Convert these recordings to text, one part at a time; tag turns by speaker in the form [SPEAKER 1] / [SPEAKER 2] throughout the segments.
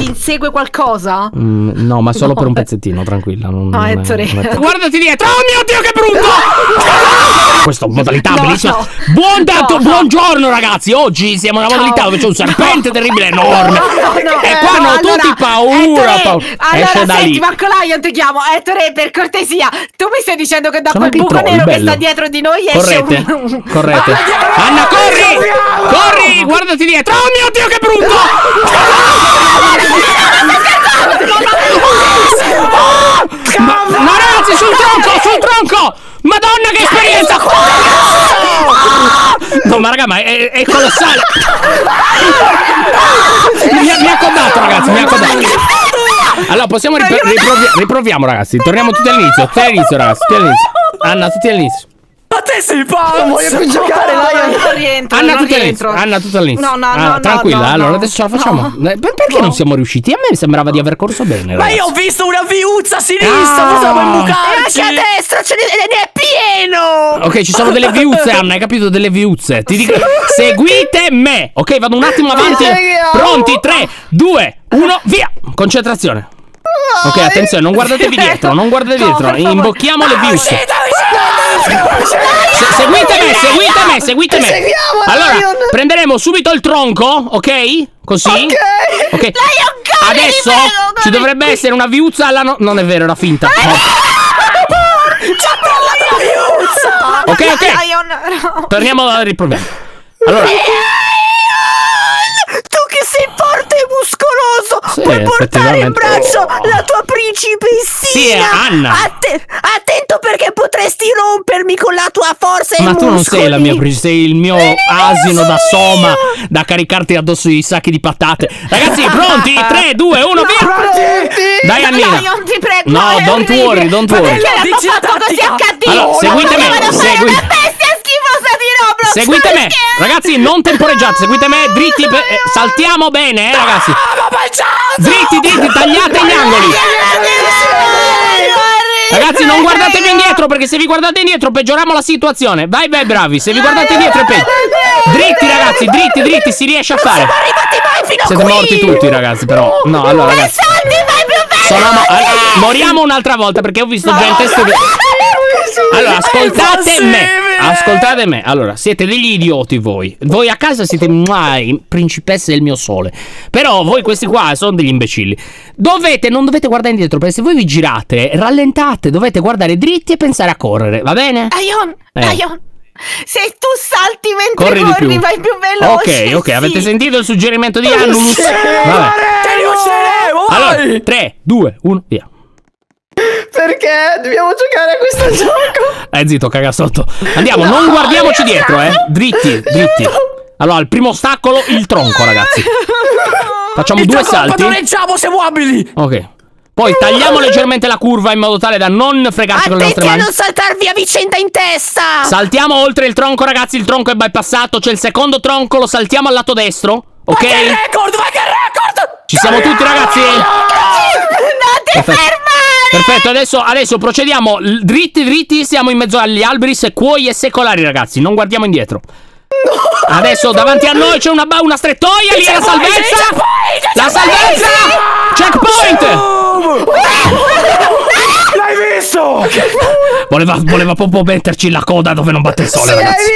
[SPEAKER 1] insegue qualcosa?
[SPEAKER 2] No, ma solo per un pezzettino, tranquilla.
[SPEAKER 1] Guardati
[SPEAKER 2] dietro. Oh mio Dio, che brutto! Questa modalità bellissima. Buongiorno ragazzi, oggi siamo in una modalità dove c'è un serpente terribile enorme. E qua hanno tutti paura.
[SPEAKER 1] Allora senti, Marco Lion, ti chiamo. Ettore, per cortesia, tu mi stai dicendo che da quel buco nero che sta dietro di noi esce
[SPEAKER 2] Correte. Anna, corri, guardati dietro. Oh mio Dio, che brutto! Ma ragazzi, sul tronco! Madonna, che esperienza! No, ma raga, ma è colossale! Mi ha condato, ragazzi, mi ha condato. Allora, possiamo riproviamo, ragazzi. Torniamo tutti all'inizio, ragazzi, tutti all'inizio. Anna, tutti all'inizio.
[SPEAKER 3] Ma te sei pazzo! Non voglio più giocare,
[SPEAKER 2] Anna, tutto all'inizio. No, tranquilla, allora adesso ce la facciamo. Perché non siamo riusciti? A me sembrava di aver corso bene, ragazzi.
[SPEAKER 3] Ma io ho visto una viuzza a sinistra, possiamo imbucarci.
[SPEAKER 1] E anche a destra ne è pieno.
[SPEAKER 2] Ok, ci sono delle viuzze, Anna, hai capito? Delle viuzze. Ti dico, seguite me. Ok, vado un attimo avanti. Pronti? 3, 2, 1, via. Concentrazione. Ok, attenzione, non guardatevi dietro, imbocchiamo le viuzze. Seguite me. Allora, prenderemo subito il tronco, ok? Così. Ok. Adesso ci dovrebbe essere una viuzza alla non è vero, era finta. Ok. Torniamo a riproviamo. Allora,
[SPEAKER 1] tu che sei forte e muscoloso, puoi portare in braccio la tua principessina.
[SPEAKER 2] Sì, Anna.
[SPEAKER 1] Attento perché potresti rompermi con la tua forza e
[SPEAKER 2] ma tu
[SPEAKER 1] muscoli.
[SPEAKER 2] non sei la mia principessa, sei il mio asino da Soma da caricarti addosso i sacchi di patate. Ragazzi, pronti? 3, 2, 1, via. Dai, Annina.
[SPEAKER 1] Non ti prego.
[SPEAKER 2] No, don't worry.
[SPEAKER 1] Perché l'ha fatto così accadino?
[SPEAKER 2] Allora, seguite me.
[SPEAKER 1] Bestia schifosa di Roblox.
[SPEAKER 2] Seguite me. Ragazzi, non temporeggiate, seguite me dritti. Saltiamo bene, ragazzi. Dritti, tagliate gli angoli. Ragazzi, non guardatevi indietro, perché se vi guardate indietro peggioriamo la situazione. Vai, bravi. Se vi guardate indietro è peggio. Dritti, ragazzi, dritti, si riesce a fare. Siete morti tutti, ragazzi, però. No, allora, ragazzi. Moriamo un'altra volta, perché ho visto gente stupida. Allora, ascoltate me. Allora, siete degli idioti voi. Voi a casa siete principesse del mio sole. Però voi questi qua sono degli imbecilli. Non dovete guardare indietro, perché se voi vi girate, rallentate, dovete guardare dritti e pensare a correre, va bene?
[SPEAKER 1] Aion, se tu salti mentre corri vai più veloce.
[SPEAKER 2] Ok, avete sentito il suggerimento di Annulus? Vabbè. Allora, 3, 2, 1, via.
[SPEAKER 3] Perché dobbiamo giocare a questo gioco?
[SPEAKER 2] Zitto, caga sotto. Andiamo, non guardiamoci dietro, dritti. Allora, al primo ostacolo il tronco, ragazzi. Facciamo 2 salti.
[SPEAKER 3] Padroneggiamo, siamo abili.
[SPEAKER 2] Ok. Poi tagliamo leggermente la curva in modo tale da non fregarci con le nostre mani.
[SPEAKER 1] A non saltarvi a vicenda in testa.
[SPEAKER 2] Saltiamo oltre il tronco, ragazzi. Il tronco è bypassato. C'è il secondo tronco, lo saltiamo al lato destro. Ok?
[SPEAKER 3] Vai che record!
[SPEAKER 2] Ci siamo tutti, ragazzi?
[SPEAKER 1] Non ti fermare!
[SPEAKER 2] Perfetto, adesso procediamo dritti, siamo in mezzo agli alberi sequoi e secolari, ragazzi. Non guardiamo indietro. Adesso davanti a noi c'è una strettoia, lì è la salvezza! La salvezza! Checkpoint!
[SPEAKER 3] L'hai visto?
[SPEAKER 2] Voleva proprio metterci la coda dove non batte il sole, ragazzi.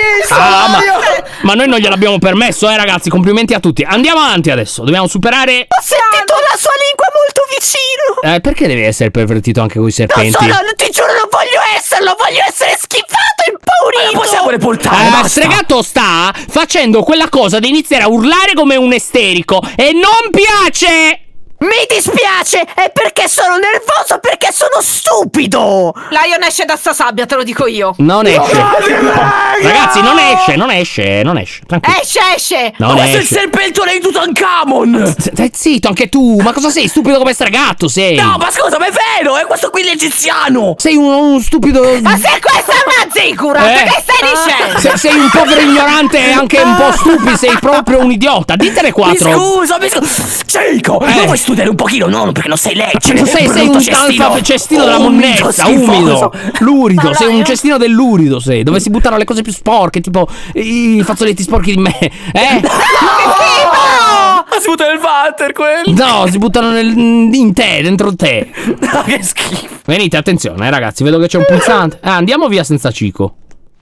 [SPEAKER 2] Ma noi non gliel'abbiamo permesso, ragazzi. Complimenti a tutti. Andiamo avanti adesso. Dobbiamo superare.
[SPEAKER 1] Ho sentito la sua lingua molto vicino.
[SPEAKER 2] Perché devi essere pervertito anche con i serpenti?
[SPEAKER 1] Ti giuro, non voglio esserlo. Voglio essere schifato e impaurito.
[SPEAKER 3] Possiamo reportare.
[SPEAKER 2] Ma Stregato sta facendo quella cosa di iniziare a urlare come un isterico e non piace.
[SPEAKER 1] Mi dispiace, è perché sono nervoso, perché sono stupido. Lion esce da sta sabbia, te lo dico io.
[SPEAKER 2] Non esce. Ragazzi, non esce. Tranquillo.
[SPEAKER 1] Esce.
[SPEAKER 2] Non
[SPEAKER 3] questo
[SPEAKER 2] esce.
[SPEAKER 3] è il serpentone di Tutankhamon.
[SPEAKER 2] Stai zitto anche tu. Ma cosa sei? Stupido come Stregato sei.
[SPEAKER 3] No, ma scusa, ma è vero, è questo qui l'egiziano.
[SPEAKER 2] Sei uno stupido.
[SPEAKER 1] Ma se questa mazzicura, che stai dicendo?
[SPEAKER 2] Sei un povero ignorante e anche un po' stupido. Sei proprio un idiota. Ditene 4.
[SPEAKER 3] Mi scusa. Cico, non vuoi studiare un pochino? No, perché non sai leggere.
[SPEAKER 2] Sei un cestino della monnezza, umido, lurido. Sei un cestino dell'urido, sei, dove si buttano le cose più sporche, tipo i fazzoletti sporchi di me.
[SPEAKER 3] Ma si butta nel water quelli.
[SPEAKER 2] No, si buttano in te, dentro te.
[SPEAKER 3] No, che schifo.
[SPEAKER 2] Venite, attenzione, ragazzi, vedo che c'è un pulsante. Andiamo via senza Cico.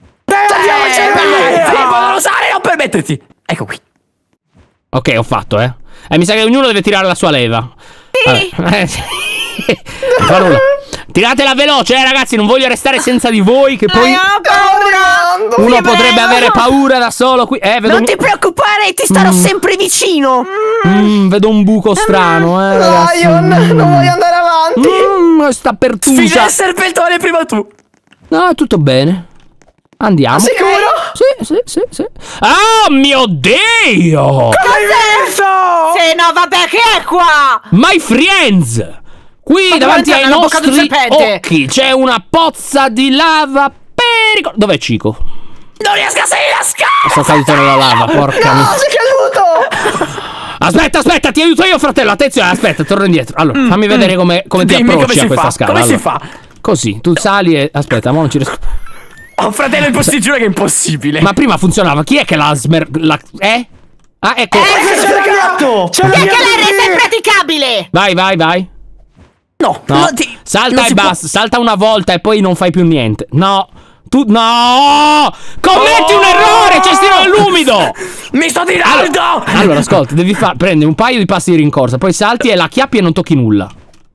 [SPEAKER 3] Non usare, non permetterti. Ecco qui.
[SPEAKER 2] Ok, ho fatto, mi sa che ognuno deve tirare la sua leva.
[SPEAKER 1] Sì.
[SPEAKER 2] Non fa nulla. Tiratela veloce, ragazzi, non voglio restare senza di voi, che poi
[SPEAKER 1] Ho paura.
[SPEAKER 2] uno potrebbe avere paura da solo qui. Vedo
[SPEAKER 1] Non ti preoccupare, ti starò sempre vicino.
[SPEAKER 2] vedo un buco strano, ragazzi.
[SPEAKER 4] Lion, non voglio andare avanti.
[SPEAKER 2] Sta per
[SPEAKER 3] Sfiga il serpentone prima tu.
[SPEAKER 2] No, è tutto bene. Andiamo.
[SPEAKER 4] Sicuro?
[SPEAKER 2] Sì. Oh mio Dio!
[SPEAKER 3] Hai visto?
[SPEAKER 1] Sì, no, vabbè, che è qua?
[SPEAKER 2] My friends! Qui
[SPEAKER 1] Ma
[SPEAKER 2] davanti
[SPEAKER 1] davanti
[SPEAKER 2] ai
[SPEAKER 1] alla bocca del
[SPEAKER 2] nostri
[SPEAKER 1] serpente.
[SPEAKER 2] occhi c'è una pozza di lava pericolosa. Dov'è Cico?
[SPEAKER 3] Non riesco a salire la scala.
[SPEAKER 2] Sono caduto nella lava, porca miseria.
[SPEAKER 4] Sei caduto.
[SPEAKER 2] Aspetta, ti aiuto io, fratello. Attenzione, aspetta, torno indietro. Allora, fammi vedere come ti
[SPEAKER 3] Dimmi
[SPEAKER 2] approcci a questa scala.
[SPEAKER 3] Come si
[SPEAKER 2] Allora,
[SPEAKER 3] fa?
[SPEAKER 2] così, tu sali e... Aspetta, ma non ci riesco...
[SPEAKER 3] Oh, fratello, ti giuro che è impossibile.
[SPEAKER 2] Ma prima funzionava. Chi è che l'ha Ah, ecco.
[SPEAKER 3] c'è il gatto.
[SPEAKER 1] Chi è che l'ha resa impraticabile?
[SPEAKER 2] Vai.
[SPEAKER 3] No,
[SPEAKER 2] Salta e basta. Salta una volta e poi non fai più niente. No. No! Commetti un errore, cestino nell'umido!
[SPEAKER 3] Mi sto tirando!
[SPEAKER 2] Allora, ascolta, devi prendi un paio di passi di rincorsa, poi salti e la acchiappi e non tocchi nulla.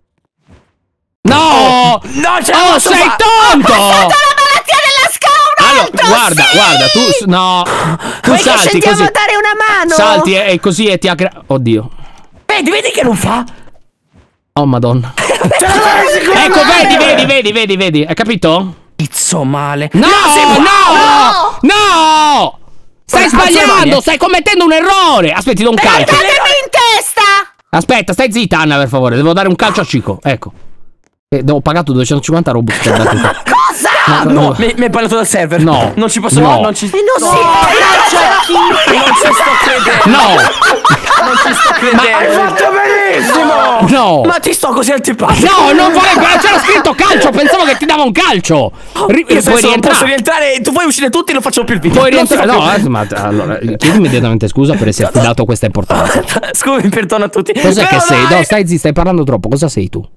[SPEAKER 2] No!
[SPEAKER 3] No, ce la posso
[SPEAKER 2] sei
[SPEAKER 3] fare.
[SPEAKER 2] tonto!
[SPEAKER 1] La malattia della scala,
[SPEAKER 2] Allora, guarda, tu no. Tu
[SPEAKER 1] Vuoi che
[SPEAKER 2] salti
[SPEAKER 1] scendiamo
[SPEAKER 2] così.
[SPEAKER 1] a dare una mano?
[SPEAKER 2] Salti e così e ti Oddio.
[SPEAKER 3] Vedi che non fa?
[SPEAKER 2] Oh, madonna. Ecco, vedi, hai capito?
[SPEAKER 3] Pizzo male.
[SPEAKER 2] No! Stai
[SPEAKER 3] Come cazzo
[SPEAKER 2] sbagliando,
[SPEAKER 3] rimani?
[SPEAKER 2] stai commettendo un errore. Aspetti, do un calcio.
[SPEAKER 1] Datemi in testa!
[SPEAKER 2] Aspetta, stai zitta, Anna, per favore. Devo dare un calcio a Cico. Ecco. Ho pagato 250 Robux per dare tutto.
[SPEAKER 1] Cosa?
[SPEAKER 3] No, mi hai parlato dal server.
[SPEAKER 2] No.
[SPEAKER 3] Non ci posso.
[SPEAKER 2] No.
[SPEAKER 3] Non ci
[SPEAKER 1] Non si
[SPEAKER 3] Non ci sto credendo.
[SPEAKER 2] No!
[SPEAKER 3] Non ci sto credendo. Hai fatto benissimo.
[SPEAKER 2] No!
[SPEAKER 3] Ma ti sto così antipatico.
[SPEAKER 2] No, non volevo. C'era scritto calcio. Pensavo che ti dava un calcio.
[SPEAKER 3] Io
[SPEAKER 2] Puoi
[SPEAKER 3] posso
[SPEAKER 2] rientrare.
[SPEAKER 3] rientrare. Tu puoi uscire tutti e non facciamo più il video.
[SPEAKER 2] Puoi
[SPEAKER 3] Non si
[SPEAKER 2] rientrare.
[SPEAKER 3] fa più.
[SPEAKER 2] No, ma allora, chiedi immediatamente scusa per esserti dato questa importanza.
[SPEAKER 3] Scusi, perdono a tutti.
[SPEAKER 2] Cos'è
[SPEAKER 3] Però
[SPEAKER 2] che sei?
[SPEAKER 3] dai,
[SPEAKER 2] No, stai zitto, stai parlando troppo. Cosa sei tu?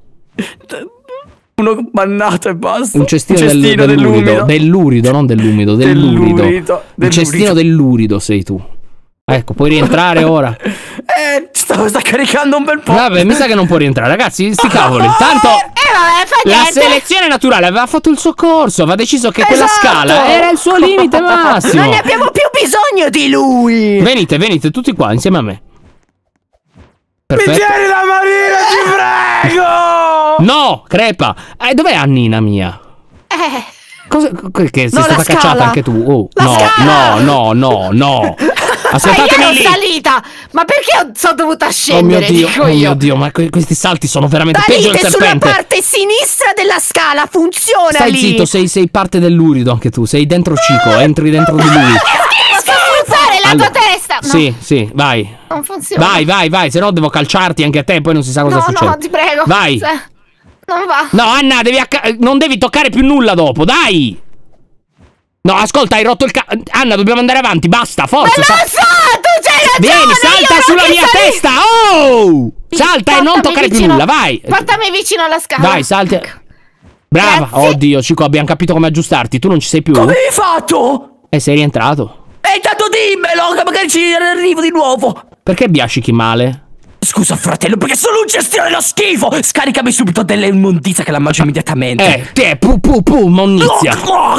[SPEAKER 3] uno bannato e basta.
[SPEAKER 2] Un cestino dell'urido. Dell'urido, non dell'umido. Dell'urido. Il cestino dell'urido sei tu. Ecco, puoi rientrare ora.
[SPEAKER 3] Sta caricando un bel po'.
[SPEAKER 2] Vabbè, mi sa che non può rientrare, ragazzi. Sti cavoli. Tanto
[SPEAKER 1] vabbè, fa
[SPEAKER 2] la
[SPEAKER 1] niente.
[SPEAKER 2] selezione naturale aveva fatto il suo corso. Aveva deciso che quella scala era il suo limite massimo.
[SPEAKER 1] Non ne abbiamo più bisogno di lui.
[SPEAKER 2] Venite tutti qua insieme a me. Perfetto.
[SPEAKER 3] Mi tieni la Marina, ti prego.
[SPEAKER 2] No, crepa. Dov'è Annina mia? Cosa, che sei
[SPEAKER 1] No,
[SPEAKER 2] stata
[SPEAKER 1] la
[SPEAKER 2] cacciata
[SPEAKER 1] scala.
[SPEAKER 2] anche tu? Oh,
[SPEAKER 1] La scala.
[SPEAKER 2] no.
[SPEAKER 1] Io
[SPEAKER 2] Aspettatemi
[SPEAKER 1] ero
[SPEAKER 2] lì.
[SPEAKER 1] salita. Ma perché sono dovuta
[SPEAKER 2] Oh mio
[SPEAKER 1] scendere?
[SPEAKER 2] Dio,
[SPEAKER 1] dico
[SPEAKER 2] oh
[SPEAKER 1] io.
[SPEAKER 2] mio Dio, ma questi salti sono veramente peggio del
[SPEAKER 1] Salite sulla
[SPEAKER 2] serpente.
[SPEAKER 1] parte sinistra della scala, funziona
[SPEAKER 2] Stai
[SPEAKER 1] lì.
[SPEAKER 2] zitto, sei parte dell'urido anche tu, sei dentro Cico, entri dentro di lui.
[SPEAKER 1] Non fa funzionare la
[SPEAKER 2] Allora,
[SPEAKER 1] tua testa. No,
[SPEAKER 2] Sì, vai.
[SPEAKER 1] non funziona.
[SPEAKER 2] Vai, se no devo calciarti anche a te, poi non si sa cosa succede.
[SPEAKER 1] No, ti prego.
[SPEAKER 2] Vai.
[SPEAKER 1] Non va.
[SPEAKER 2] No, Anna, non devi toccare più nulla dopo, dai. No, ascolta, hai rotto il Anna, dobbiamo andare avanti, basta, forza.
[SPEAKER 1] Ma non so, tu c'hai ragione.
[SPEAKER 2] Vieni, salta
[SPEAKER 1] io
[SPEAKER 2] sulla
[SPEAKER 1] non
[SPEAKER 2] mia
[SPEAKER 1] ti sai-
[SPEAKER 2] testa. Oh! Salta e non
[SPEAKER 1] Portami
[SPEAKER 2] toccare più
[SPEAKER 1] vicino.
[SPEAKER 2] nulla, vai.
[SPEAKER 1] Portami vicino alla scala.
[SPEAKER 2] Vai, salti.
[SPEAKER 1] Ecco.
[SPEAKER 2] Brava.
[SPEAKER 1] Grazie.
[SPEAKER 2] Oddio, Cico, abbiamo capito come aggiustarti. Tu non ci sei più?
[SPEAKER 3] Come hai fatto?
[SPEAKER 2] E sei rientrato.
[SPEAKER 3] Intanto dimmelo, che magari ci arrivo di nuovo.
[SPEAKER 2] Perché biascichi male?
[SPEAKER 3] Scusa, fratello, perché sono un gestire dello schifo. Scaricami subito delle immondizia che la mangio immediatamente.
[SPEAKER 2] Monnizia.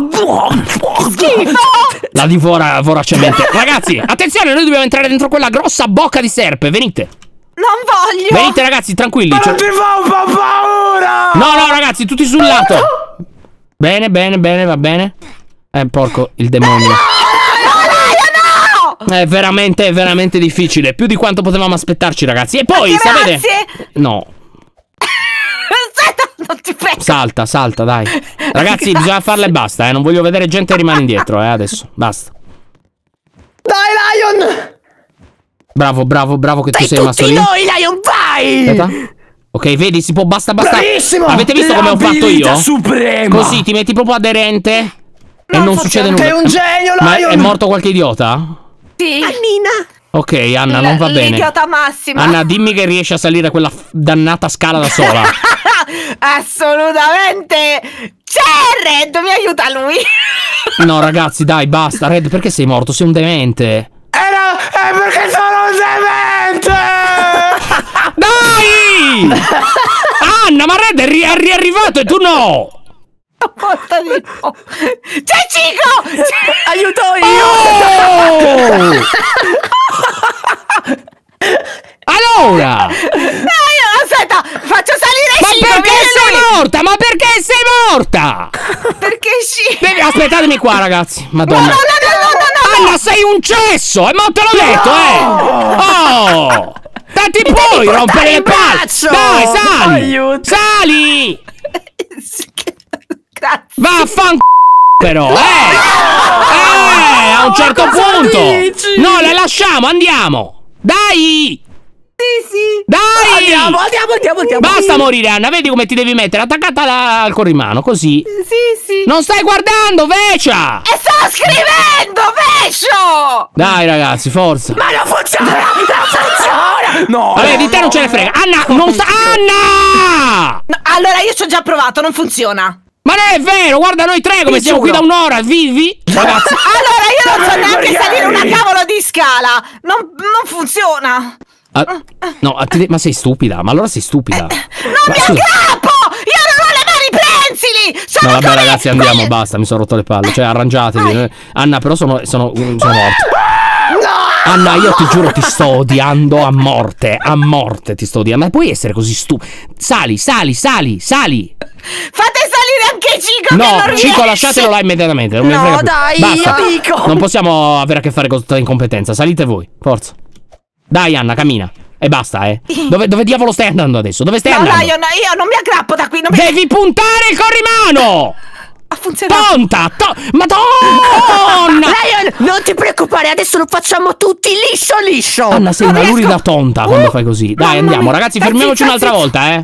[SPEAKER 1] Schifo.
[SPEAKER 2] La divora voracemente. Ragazzi, attenzione, noi dobbiamo entrare dentro quella grossa bocca di serpe. Venite.
[SPEAKER 1] Non voglio.
[SPEAKER 2] Venite, ragazzi, tranquilli.
[SPEAKER 3] Non ti fa un po' paura.
[SPEAKER 2] No, ragazzi, tutti sul lato. Bene, va bene. Porco, il demonio. È veramente difficile. Più di quanto potevamo aspettarci, ragazzi. E poi, sapete? No.
[SPEAKER 1] Non ti prego.
[SPEAKER 2] Salta, dai. Ragazzi, bisogna farla e basta, Non voglio vedere gente che rimane indietro, adesso. Basta.
[SPEAKER 4] Dai, Lion.
[SPEAKER 2] Bravo che tu sei rimasto
[SPEAKER 1] Tutti
[SPEAKER 2] lì.
[SPEAKER 1] noi, Lion, vai.
[SPEAKER 2] Aspetta. Ok, vedi, si può, basta.
[SPEAKER 3] Bravissimo.
[SPEAKER 2] Avete visto come ho fatto io?
[SPEAKER 3] Suprema.
[SPEAKER 2] Così ti metti proprio aderente e non succede nulla.
[SPEAKER 4] Sei un genio,
[SPEAKER 2] Ma
[SPEAKER 4] Lion.
[SPEAKER 2] è morto qualche idiota?
[SPEAKER 1] Sì. Annina.
[SPEAKER 2] Ok, Anna, non va bene.
[SPEAKER 1] L'idiota massima.
[SPEAKER 2] Anna, dimmi che riesci a salire quella dannata scala da sola.
[SPEAKER 1] Assolutamente. C'è Red, mi aiuta lui.
[SPEAKER 2] No, ragazzi, dai, basta. Red, perché sei morto? Sei un demente.
[SPEAKER 3] È perché sono un demente!
[SPEAKER 2] Dai! Anna, ma Red è riarrivato e tu no!
[SPEAKER 1] C'è Cico!
[SPEAKER 3] Aiuto io!
[SPEAKER 2] Oh! Allora!
[SPEAKER 1] Aspetta, faccio salire
[SPEAKER 2] Ma
[SPEAKER 1] Cico!
[SPEAKER 2] perché sei morta? Ma perché sei morta?
[SPEAKER 1] Perché Cico?
[SPEAKER 2] Aspettatemi qua, ragazzi. Madonna.
[SPEAKER 1] No.
[SPEAKER 2] Anna, sei un cesso! Ma te l'ho detto, Oh! Ti puoi rompere le palle! Dai, sali!
[SPEAKER 3] Aiuto.
[SPEAKER 2] Sali!
[SPEAKER 1] Grazie.
[SPEAKER 2] Vaffanculo però, a un certo punto!
[SPEAKER 3] dici?
[SPEAKER 2] No, le lasciamo, andiamo! Dai!
[SPEAKER 1] Sì.
[SPEAKER 2] Dai!
[SPEAKER 3] Andiamo.
[SPEAKER 2] Basta morire, Anna, vedi come ti devi mettere attaccata al corrimano, così.
[SPEAKER 1] Sì.
[SPEAKER 2] Non stai guardando, Vecia!
[SPEAKER 1] E sto scrivendo, Vescio!
[SPEAKER 2] Dai, ragazzi, forza.
[SPEAKER 3] Ma non funziona! No!
[SPEAKER 2] Vabbè, di te non ce ne frega. Anna, non sta... Anna!
[SPEAKER 1] No, allora io ci ho già provato, non funziona.
[SPEAKER 2] Ma non è vero, guarda noi tre come siamo qui da un'ora, vivi? Ragazzi.
[SPEAKER 1] Allora io non so neanche salire una cavolo di scala. Non funziona.
[SPEAKER 2] No, ma sei stupida, ma allora sei stupida.
[SPEAKER 1] Non mi aggrappo! Io non ho le mani prensili!
[SPEAKER 2] No, vabbè, ragazzi, andiamo, basta, mi sono rotto le palle. Cioè, arrangiatevi. Anna, però sono morto. Anna, io ti giuro, ti sto odiando a morte. A morte ti sto odiando. Ma puoi essere così stupido? Sali.
[SPEAKER 1] Fate salire anche Cico!
[SPEAKER 2] No, Cico, lasciatelo là immediatamente. Non me ne frega più.
[SPEAKER 1] Dai,
[SPEAKER 2] basta.
[SPEAKER 1] amico!
[SPEAKER 2] Non possiamo avere a che fare con tutta incompetenza. Salite voi, forza. Dai, Anna, cammina. E basta, Dove diavolo stai andando adesso? Dove stai andando?
[SPEAKER 1] No, io non mi aggrappo da qui.
[SPEAKER 2] Devi puntare il corrimano!
[SPEAKER 1] Ha funzionato.
[SPEAKER 2] Tonta! Madonna!
[SPEAKER 1] Lion, non ti preoccupare, adesso lo facciamo tutti liscio.
[SPEAKER 2] Anna, sei una lurida tonta quando fai così. Dai, andiamo,
[SPEAKER 1] mia.
[SPEAKER 2] ragazzi, fermiamoci un'altra volta,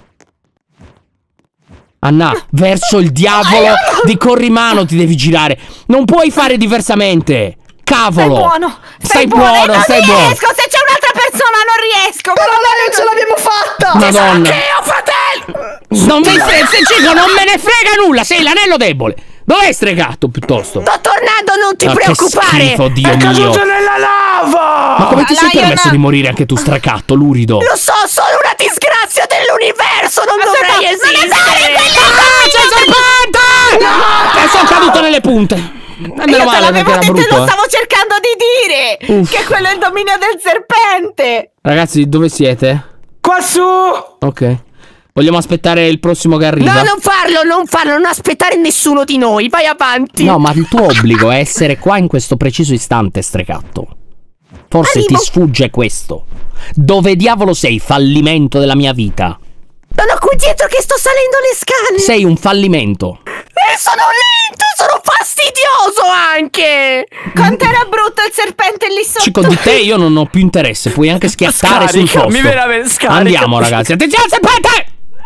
[SPEAKER 2] Anna, verso il diavolo di corrimano ti devi girare. Non puoi fare diversamente. Cavolo!
[SPEAKER 1] Stai buono. Non riesco, se c'è un'altra persona non riesco.
[SPEAKER 4] Però noi ce l'abbiamo fatta!
[SPEAKER 2] Madonna!
[SPEAKER 3] Che io, fratello!
[SPEAKER 2] Non mi Cico, non me ne frega nulla, sei l'anello debole. Dov'è stregato piuttosto?
[SPEAKER 1] Sto tornando, non ti preoccupare.
[SPEAKER 2] Che schifo, Dio
[SPEAKER 3] È
[SPEAKER 2] mio.
[SPEAKER 3] caduto nella lava!
[SPEAKER 2] Ma come ti sei
[SPEAKER 1] Lion-
[SPEAKER 2] permesso di morire anche tu, stracatto, lurido?
[SPEAKER 1] Lo so, sono una disgrazia dell'universo, non dovrei esistere.
[SPEAKER 2] C'è il serpente! No! Sono caduto nelle punte. Meno male perché era brutto.
[SPEAKER 1] Lo stavo cercando di dire. Che quello è il dominio del serpente.
[SPEAKER 2] Ragazzi, dove siete?
[SPEAKER 3] Qua su!
[SPEAKER 2] Ok. Vogliamo aspettare il prossimo che arriva?
[SPEAKER 1] No, non farlo, non aspettare nessuno di noi. Vai avanti.
[SPEAKER 2] No, ma il tuo obbligo è essere qua in questo preciso istante, strecatto. Forse ti sfugge questo. Dove diavolo sei, fallimento della mia vita?
[SPEAKER 1] Sono qui dietro che sto salendo le scale.
[SPEAKER 2] Sei un fallimento.
[SPEAKER 1] E sono lento, sono fastidioso anche. Quant'era brutto il serpente lì sotto.
[SPEAKER 2] Cico, di te io non ho più interesse. Puoi anche schiattare sul posto.
[SPEAKER 3] Mi veramente scarica.
[SPEAKER 2] Andiamo, ragazzi. Attenzione al serpente!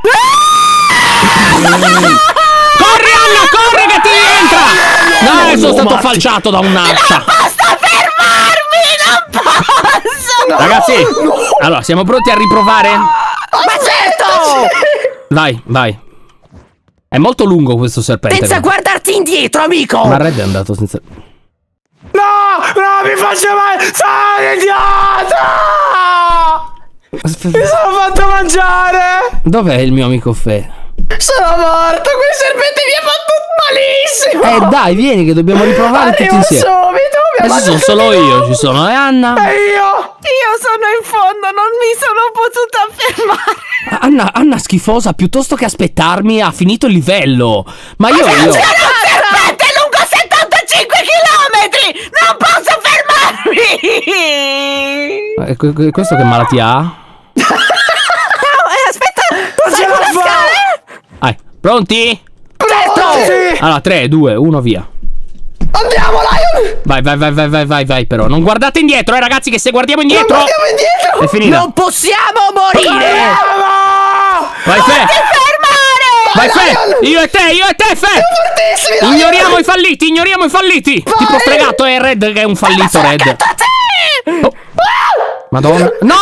[SPEAKER 2] Corri, Anna, corri che ti entra! No, sono stato falciato da un'ascia.
[SPEAKER 1] Non posso fermarmi, non posso.
[SPEAKER 2] Ragazzi, allora, siamo pronti a riprovare?
[SPEAKER 1] Ma certo.
[SPEAKER 2] Vai. È molto lungo questo serpente.
[SPEAKER 1] Senza guardarti indietro, amico.
[SPEAKER 2] Ma Red è andato senza...
[SPEAKER 3] No, mi faccio male! Sono idiota! Mi sono fatto mangiare!
[SPEAKER 2] Dov'è il mio amico Fe?
[SPEAKER 4] Sono morto, quel serpente mi ha fatto malissimo!
[SPEAKER 2] Dai, vieni che dobbiamo riprovare tutti
[SPEAKER 4] Arrivo
[SPEAKER 2] insieme.
[SPEAKER 4] subito!
[SPEAKER 2] Adesso sono solo io, ci sono. E Anna?
[SPEAKER 3] E io?
[SPEAKER 1] Io sono in fondo, non mi sono potuta fermare.
[SPEAKER 2] Anna schifosa, piuttosto che aspettarmi ha finito il livello. Ma io...
[SPEAKER 1] C'è un serpente lungo 75 km! Non posso fermarmi!
[SPEAKER 2] Questo che malattia ha?
[SPEAKER 1] Aspetta,
[SPEAKER 3] Non ce la fa!
[SPEAKER 2] Vai, pronti?
[SPEAKER 1] Certo!
[SPEAKER 3] Sì.
[SPEAKER 2] Allora, 3, 2, 1, via.
[SPEAKER 4] Andiamo, Lion!
[SPEAKER 2] Vai, però. Non guardate indietro, ragazzi, che se guardiamo indietro...
[SPEAKER 4] Andiamo indietro!
[SPEAKER 2] È finita.
[SPEAKER 1] Non possiamo morire!
[SPEAKER 2] Vai, Fe!
[SPEAKER 1] Fermare!
[SPEAKER 2] Vai, Fe! Io e te, Fe!
[SPEAKER 4] Fortissimi, Lion!
[SPEAKER 2] Ignoriamo i falliti! Tipo stregato è Red che è un fallito, Red.
[SPEAKER 1] A te!
[SPEAKER 2] Madonna. No!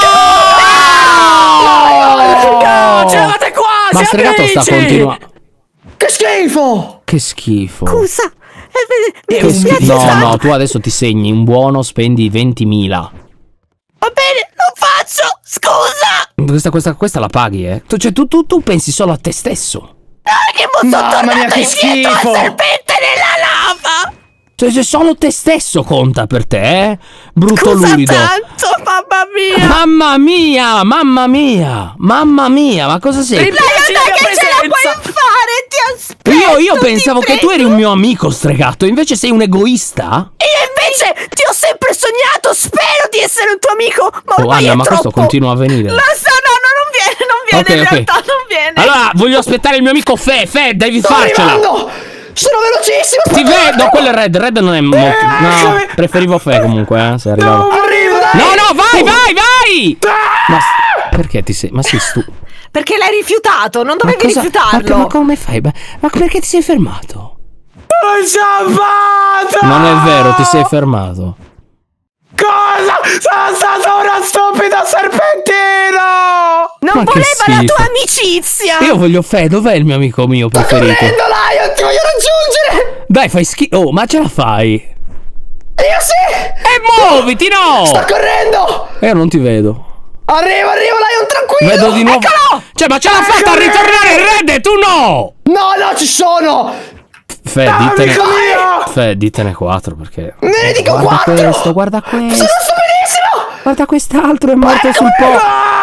[SPEAKER 3] C'eravate qua!
[SPEAKER 2] Ma Stregato sta continuando.
[SPEAKER 4] Che schifo!
[SPEAKER 2] Che schifo.
[SPEAKER 1] Scusa.
[SPEAKER 2] No, tu adesso ti segni un buono, spendi 20.000.
[SPEAKER 1] Va bene, lo faccio. Scusa.
[SPEAKER 2] Questa la paghi, eh? Tu pensi solo a te stesso.
[SPEAKER 1] Che mo sono
[SPEAKER 4] Mamma mia,
[SPEAKER 1] tornato
[SPEAKER 4] che
[SPEAKER 1] indietro
[SPEAKER 4] schifo.
[SPEAKER 1] la serpente nella lava.
[SPEAKER 2] Cioè, solo te stesso conta per te, eh? Brutto
[SPEAKER 1] Scusa
[SPEAKER 2] lurido.
[SPEAKER 1] tanto, mamma mia.
[SPEAKER 2] Mamma mia, mamma mia, mamma mia, ma cosa sei?
[SPEAKER 1] Dai, che ce la puoi fare? Ti aspetto.
[SPEAKER 2] Io pensavo che tu eri un mio amico, Stregato, invece sei un egoista?
[SPEAKER 1] E io invece ti ho sempre sognato, spero di essere un tuo amico, ma ormai
[SPEAKER 2] Anna,
[SPEAKER 1] è
[SPEAKER 2] ma
[SPEAKER 1] troppo.
[SPEAKER 2] questo continua a venire.
[SPEAKER 1] Lo so, non viene in realtà, non viene.
[SPEAKER 2] Allora, voglio aspettare il mio amico Fe, devi farcela.
[SPEAKER 4] Arrivando! Sono velocissimo!
[SPEAKER 2] Ti vedo, quello è Red non è molto. No, preferivo Fe comunque, se arrivavo.
[SPEAKER 4] Arrivo, dai!
[SPEAKER 2] No, vai! Ma perché ti sei? Ma sei stupido.
[SPEAKER 1] Perché l'hai rifiutato, non dovevi rifiutarlo.
[SPEAKER 2] Ma come fai? Ma perché ti sei fermato?
[SPEAKER 4] Ho salvato!
[SPEAKER 2] Non è vero, ti sei fermato.
[SPEAKER 4] Cosa? Sono stato uno stupido serpentino!
[SPEAKER 1] Non
[SPEAKER 2] Ma che
[SPEAKER 1] voleva la
[SPEAKER 2] schifo.
[SPEAKER 1] tua amicizia.
[SPEAKER 2] Io voglio Fe, dov'è il mio amico mio preferito?
[SPEAKER 4] Correndo, Lion, ti voglio raggiungere!
[SPEAKER 2] Dai, fai schifo. Oh, ma ce la fai?
[SPEAKER 4] Io sì!
[SPEAKER 2] E muoviti, no!
[SPEAKER 4] Sto correndo!
[SPEAKER 2] Io non ti vedo.
[SPEAKER 4] Arrivo, Lion, tranquillo!
[SPEAKER 2] Vedo di nuovo.
[SPEAKER 1] Eccolo!
[SPEAKER 2] Cioè, ma ce l'ha fatta a ritornare il Red e tu no!
[SPEAKER 4] No, ci sono!
[SPEAKER 2] Fe, ditene 4 perché.
[SPEAKER 4] Ne dico
[SPEAKER 2] guarda
[SPEAKER 4] 4!
[SPEAKER 2] questo, guarda questo.
[SPEAKER 4] Sono stupidissimo!
[SPEAKER 2] Guarda quest'altro è morto sul po'.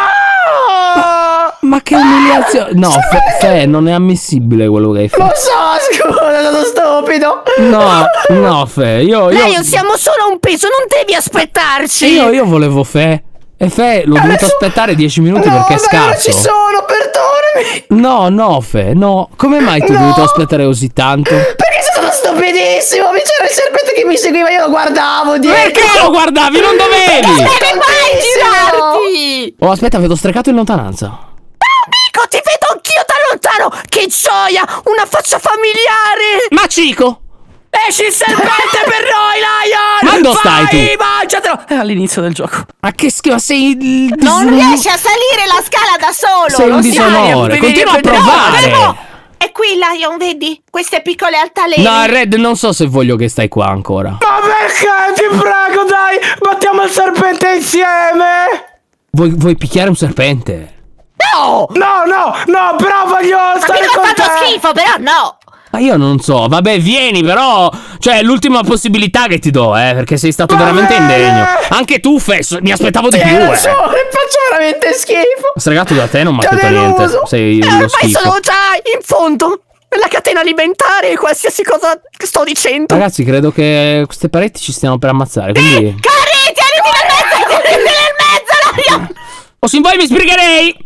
[SPEAKER 2] Ma che umiliazione. No, Fe, non è ammissibile quello che hai fatto.
[SPEAKER 4] Lo so, scusa, sono stupido!
[SPEAKER 2] No, Fe, io
[SPEAKER 1] siamo solo un peso, non devi aspettarci.
[SPEAKER 2] io volevo Fe. E Fe l'ho dovuto aspettare 10 minuti perché è
[SPEAKER 4] Non
[SPEAKER 2] scarso.
[SPEAKER 4] ci sono, perdonami!
[SPEAKER 2] No, Fe, no. Come mai tu hai dovuto aspettare così tanto?
[SPEAKER 4] Perché sei stato stupidissimo! C'era il serpente che mi seguiva, io lo guardavo dietro!
[SPEAKER 2] Perché lo guardavi? Non dovevi!
[SPEAKER 1] Devi mai girarti.
[SPEAKER 2] Oh, aspetta, vedo Stregato in lontananza.
[SPEAKER 1] Amico, ti vedo anch'io da lontano. Che gioia, una faccia familiare.
[SPEAKER 2] Ma Cico!
[SPEAKER 3] Esci il serpente per noi, Lion!
[SPEAKER 2] Ma dove stai tu?
[SPEAKER 3] Mangiatelo! È all'inizio del gioco.
[SPEAKER 2] Ma che schifo, sei il
[SPEAKER 1] Non riesci a salire la scala da solo.
[SPEAKER 2] Sei un
[SPEAKER 1] lo sai.
[SPEAKER 2] disonore. Continua a provare.
[SPEAKER 1] E qui, Lion, vedi? Queste piccole altalene.
[SPEAKER 2] No, Red, non so se voglio che stai qua ancora.
[SPEAKER 4] Ma perché? Ti prego, dai! Battiamo il serpente insieme!
[SPEAKER 2] Vuoi picchiare un serpente?
[SPEAKER 1] No!
[SPEAKER 4] No, però voglio stare
[SPEAKER 1] Ma
[SPEAKER 4] con
[SPEAKER 1] mi
[SPEAKER 4] te!
[SPEAKER 1] ha fatto schifo, però no!
[SPEAKER 2] Ma io non so, vabbè, vieni, però. Cioè, è l'ultima possibilità che ti do, perché sei stato veramente indegno. Anche tu, Fes, mi aspettavo di più,
[SPEAKER 4] Lo so, faccio veramente schifo!
[SPEAKER 2] Stregato da te non mi ha
[SPEAKER 4] Ti ho
[SPEAKER 2] detto niente.
[SPEAKER 4] deluso.
[SPEAKER 2] Sei lo
[SPEAKER 1] Ormai
[SPEAKER 2] schifo.
[SPEAKER 1] sono già in fondo. Nella catena alimentare, qualsiasi cosa che sto dicendo.
[SPEAKER 2] Ragazzi, credo che queste pareti ci stiano per ammazzare, quindi.
[SPEAKER 1] Cari, tieniti nel mezzo, Lion!
[SPEAKER 2] O se vuoi mi sbrigherei!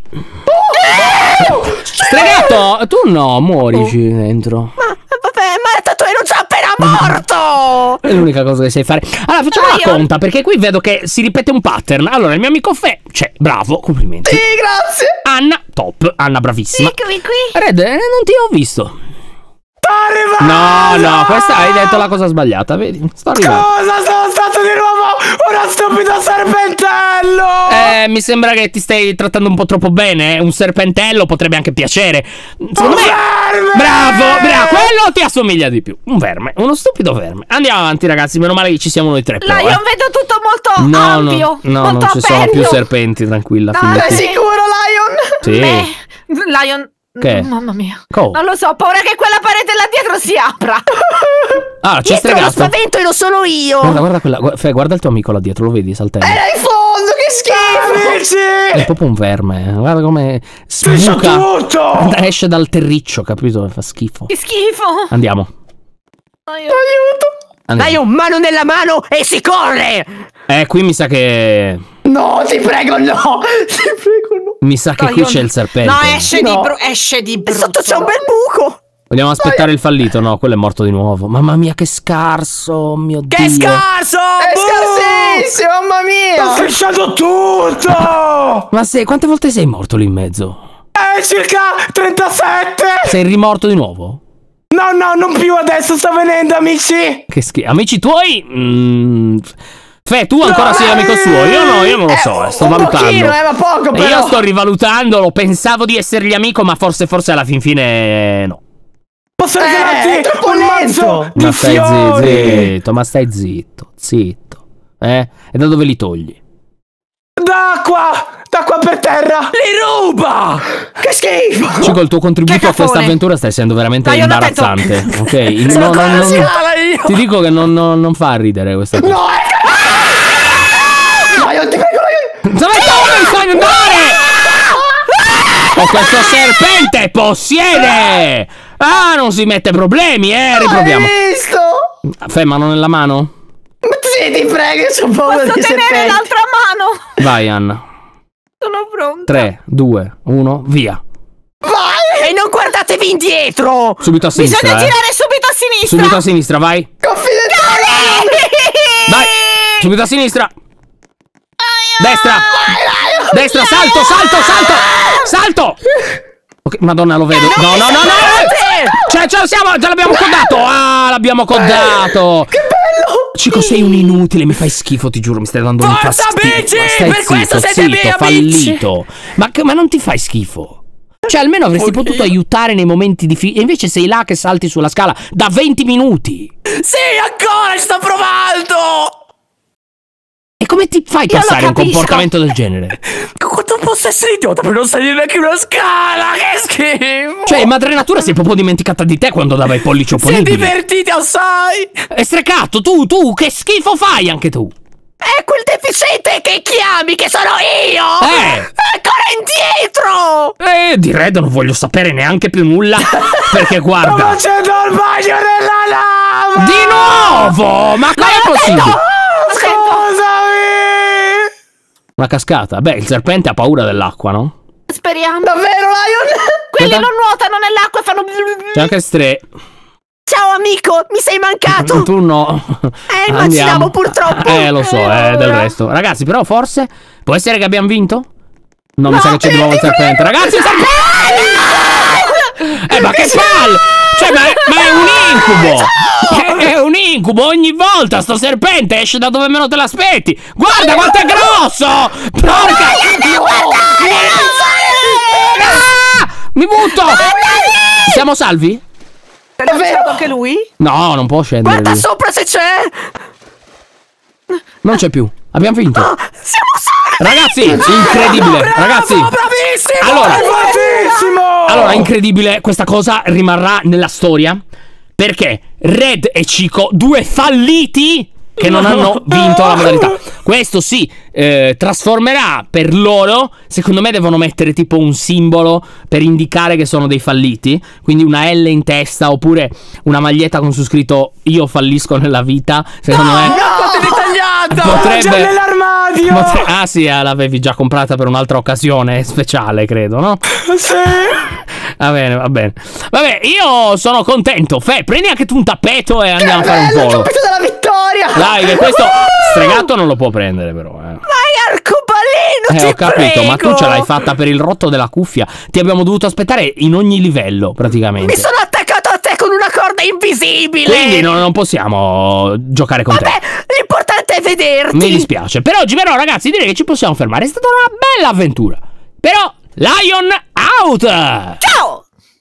[SPEAKER 2] Stregato, tu no, muorici dentro.
[SPEAKER 1] Vabbè, ma tanto ero già appena morto!
[SPEAKER 2] È l'unica cosa che sai fare. Allora, facciamo una
[SPEAKER 1] Lion.
[SPEAKER 2] conta, perché qui vedo che si ripete un pattern. Allora, il mio amico Fe, cioè, bravo, complimenti.
[SPEAKER 4] Sì, grazie!
[SPEAKER 2] Anna, top, Anna bravissima.
[SPEAKER 1] Qui.
[SPEAKER 2] Red, non ti ho visto.
[SPEAKER 4] Sto arrivando!
[SPEAKER 2] No, questa hai detto la cosa sbagliata, vedi? Sto arrivando.
[SPEAKER 4] Cosa sono stato di nuovo uno stupido serpentello!
[SPEAKER 2] Mi sembra che ti stai trattando un po' troppo bene. Un serpentello potrebbe anche piacere. Secondo me.
[SPEAKER 4] verme!
[SPEAKER 2] Bravo, quello ti assomiglia di più. Un verme, uno stupido verme. Andiamo avanti, ragazzi. Meno male che ci siamo noi tre. Però,
[SPEAKER 1] Lion, vedo tutto molto ampio.
[SPEAKER 2] no,
[SPEAKER 1] molto
[SPEAKER 2] non ci sono più
[SPEAKER 1] aperto.
[SPEAKER 2] serpenti, tranquilla.
[SPEAKER 1] No,
[SPEAKER 2] fidati.
[SPEAKER 4] Sei sicuro, Lion?
[SPEAKER 2] Sì.
[SPEAKER 1] Lion.
[SPEAKER 2] Che?
[SPEAKER 1] Mamma mia.
[SPEAKER 2] Oh.
[SPEAKER 1] Non lo so, ho paura che quella parete là dietro si apra.
[SPEAKER 2] Ah, c'è
[SPEAKER 1] Dietro lo
[SPEAKER 2] Stregato.
[SPEAKER 1] spavento e lo sono io.
[SPEAKER 2] Guarda quella. Guarda il tuo amico là dietro, lo vedi saltella?
[SPEAKER 4] Era in fondo, che schifo! Amici!
[SPEAKER 2] È proprio un verme. Guarda come
[SPEAKER 4] Striscia
[SPEAKER 2] sbuca.
[SPEAKER 4] tutto!
[SPEAKER 2] Esce dal terriccio, capito? Fa schifo.
[SPEAKER 1] Che schifo.
[SPEAKER 2] Andiamo.
[SPEAKER 4] Aiuto!
[SPEAKER 1] Dai un mano nella mano e si corre.
[SPEAKER 2] Qui mi sa che.
[SPEAKER 4] No, ti prego, no! Ti prego, no!
[SPEAKER 2] Mi sa che qui c'è il serpente.
[SPEAKER 1] No, esce di
[SPEAKER 4] E
[SPEAKER 1] brutto.
[SPEAKER 4] sotto c'è un bel buco!
[SPEAKER 2] Vogliamo aspettare il fallito? No, quello è morto di nuovo. Mamma mia, che scarso. Oh mio Dio.
[SPEAKER 3] Che scarso!
[SPEAKER 4] È scarsissimo, mamma mia! Ho strisciato tutto!
[SPEAKER 2] Ma quante volte sei morto lì in mezzo?
[SPEAKER 4] Circa 37!
[SPEAKER 2] Sei rimorto di nuovo?
[SPEAKER 4] No, non più adesso, sta venendo, amici!
[SPEAKER 2] Che schifo. Amici tuoi? Fe, tu ancora sei amico suo? Io no, io non lo so, sto valutando.
[SPEAKER 4] Pochino, ma poco però.
[SPEAKER 2] Io sto rivalutandolo, pensavo di essergli amico, ma forse alla fin fine no.
[SPEAKER 3] Posso regalarti un mazzo di fiori?
[SPEAKER 2] Ma stai zitto, zitto. E da dove li togli?
[SPEAKER 3] D'acqua per terra. Li ruba.
[SPEAKER 4] Che schifo.
[SPEAKER 2] Cico, il tuo contributo a questa avventura sta essendo veramente imbarazzante. Ok? Ti dico che non fa ridere questa cosa.
[SPEAKER 4] No, Lion, ti prego,
[SPEAKER 2] Dove stai andare? Oh, questo serpente possiede! Ah, non si mette problemi, riproviamo.
[SPEAKER 4] Hai visto?
[SPEAKER 2] Fai mano nella mano?
[SPEAKER 4] Sì, ti prego, io sono paura
[SPEAKER 1] Posso
[SPEAKER 4] di
[SPEAKER 1] tenere
[SPEAKER 4] serpenti.
[SPEAKER 1] l'altra mano?
[SPEAKER 2] Vai, Anna.
[SPEAKER 1] Sono pronta.
[SPEAKER 2] 3, 2, 1, via.
[SPEAKER 4] Vai!
[SPEAKER 1] E non guardatevi indietro!
[SPEAKER 2] Subito a sinistra.
[SPEAKER 1] Bisogna girare subito a sinistra!
[SPEAKER 2] Subito a sinistra, vai. Vai. Subito a sinistra. Destra. Destra, salto. Ok, Madonna, lo vedo. No. Ce l'abbiamo codato. Ah, l'abbiamo codato.
[SPEAKER 4] Che bello!
[SPEAKER 2] Cico, sei un inutile, mi fai schifo, ti giuro, mi stai dando un fastidio.
[SPEAKER 3] Bici,
[SPEAKER 2] Stai
[SPEAKER 3] per questo
[SPEAKER 2] zitto,
[SPEAKER 3] siete miei
[SPEAKER 2] fallito. Ma non ti fai schifo? Cioè, almeno avresti potuto aiutare nei momenti difficili. E invece sei là che salti sulla scala da 20 minuti.
[SPEAKER 3] Sì, ancora ci sto provando.
[SPEAKER 2] E come ti fai passare un comportamento del genere?
[SPEAKER 3] Quanto posso essere idiota per non salire neanche una scala? Che schifo!
[SPEAKER 2] Cioè, madre natura si è proprio dimenticata di te quando dava i pollici opponibili.
[SPEAKER 3] Si è divertiti assai!
[SPEAKER 2] E strecato, tu, che schifo fai anche tu?
[SPEAKER 1] È quel deficiente che chiami, che sono io! Ancora indietro!
[SPEAKER 2] Di Red non voglio sapere neanche più nulla. Perché guarda.
[SPEAKER 3] Ma c'è il bagno nella lava!
[SPEAKER 2] Di nuovo! Ma com'è possibile?
[SPEAKER 3] Scusami!
[SPEAKER 2] Una cascata? Beh, il serpente ha paura dell'acqua, no?
[SPEAKER 1] Speriamo.
[SPEAKER 4] Davvero, Lion?
[SPEAKER 1] Quelli non nuotano nell'acqua e fanno...
[SPEAKER 2] C'è anche Stre.
[SPEAKER 1] Ciao amico, mi sei mancato.
[SPEAKER 2] Tu no.
[SPEAKER 1] Immaginavo purtroppo.
[SPEAKER 2] Lo so, del resto. Ragazzi, però forse può essere che abbiamo vinto? No, mi sa che c'è di nuovo il serpente. Ragazzi, il serpente! Ma che palle! Cioè, ma è un incubo! È un incubo! Ogni volta sto serpente esce da dove meno te l'aspetti! Guarda quanto è grosso! Porca! Mi butto! Siamo salvi?
[SPEAKER 1] È vero anche lui?
[SPEAKER 2] No, non può scendere.
[SPEAKER 1] Guarda
[SPEAKER 2] lui.
[SPEAKER 1] sopra se c'è!
[SPEAKER 2] Non c'è più. Abbiamo vinto.
[SPEAKER 1] Siamo salvi!
[SPEAKER 2] Ragazzi, incredibile. Ragazzi,
[SPEAKER 3] Bravissimo!
[SPEAKER 2] allora, incredibile. Questa cosa rimarrà nella storia. Perché Red e Cico, due falliti che non hanno vinto la modalità. Questo si trasformerà per loro. Secondo me devono mettere tipo un simbolo per indicare che sono dei falliti. Quindi una L in testa oppure una maglietta con su scritto "Io fallisco nella vita". Secondo me
[SPEAKER 3] Potrebbe già nell'armadio.
[SPEAKER 2] Ah sì, l'avevi già comprata per un'altra occasione speciale, credo, no?
[SPEAKER 3] Sì.
[SPEAKER 2] Va bene, va bene. Vabbè, io sono contento. Fe, prendi anche tu un tappeto e andiamo a fare un
[SPEAKER 4] Il
[SPEAKER 2] volo.
[SPEAKER 4] tappeto della vittoria!
[SPEAKER 2] Dai, che questo stregato non lo può prendere, però.
[SPEAKER 1] Vai arcobaleno, ti
[SPEAKER 2] Ho capito,
[SPEAKER 1] prego.
[SPEAKER 2] ma tu ce l'hai fatta per il rotto della cuffia. Ti abbiamo dovuto aspettare in ogni livello, praticamente.
[SPEAKER 1] Mi sono attaccato a te con una corda invisibile.
[SPEAKER 2] Quindi non possiamo giocare con te.
[SPEAKER 1] Vabbè, l'importante è vederti.
[SPEAKER 2] Mi dispiace. Per oggi, però, ragazzi, direi che ci possiamo fermare. È stata una bella avventura. Però, Lion out!
[SPEAKER 1] Ciao!